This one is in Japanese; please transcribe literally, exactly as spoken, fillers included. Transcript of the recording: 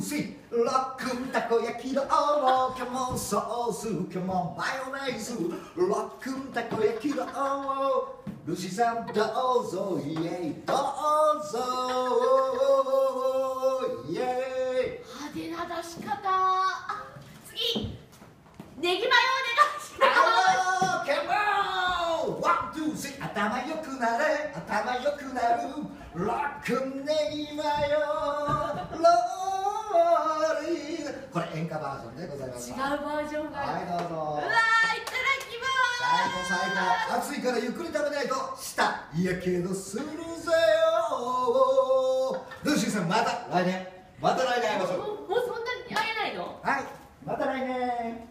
スリーロックンたこ焼きの王キャモンソースキャモンマヨネーズロックンたこ焼きの王ルシさんどうぞイエイどうぞイエイ派手な出し方。あ、次ネギマヨお願いします。 ハローキャモンワンツースリー頭良くなれ頭良くなるロックンネギマヨローリーこれ演歌バージョンでございます。 違うバージョンがある。 はいどうぞ。 うわー、いただきます。 最後最後暑いからゆっくり食べないと舌やけどするぜよ。ルーシーさんまた来年また来年会いましょう。 もうもうそんなに会えないの？ はいまた来年。